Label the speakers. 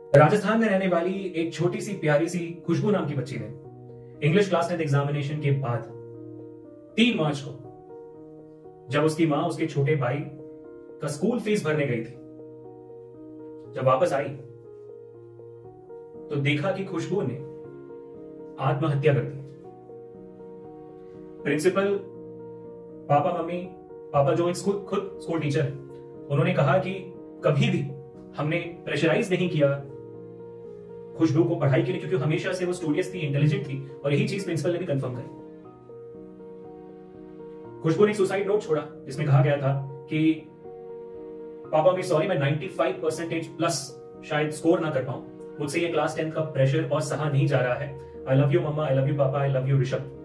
Speaker 1: राजस्थान में रहने वाली एक छोटी सी प्यारी सी खुशबू नाम की बच्ची ने इंग्लिश क्लास 10 एग्जामिनेशन के बाद 3 मार्च को, जब उसकी मां उसके छोटे भाई का स्कूल फीस भरने गई थी, जब वापस आई तो देखा कि खुशबू ने आत्महत्या कर दी। प्रिंसिपल, पापा जो खुद स्कूल टीचर है, उन्होंने कहा कि कभी भी हमने प्रेशराइज नहीं किया खुशबू को पढ़ाई के लिए, क्योंकि हमेशा से वो स्टूडियस थी, इंटेलिजेंट थी, और यही चीज प्रिंसिपल ने भी कंफर्म करी। खुशबू ने सुसाइड नोट छोड़ा जिसमें कहा गया था कि पापा मैं सॉरी, मैं 95% प्लस शायद स्कोर ना कर पाऊं, मुझसे ये क्लास 10 का प्रेशर और सहा नहीं जा रहा है। I love you mama, I love you papa, I love you Rishabh.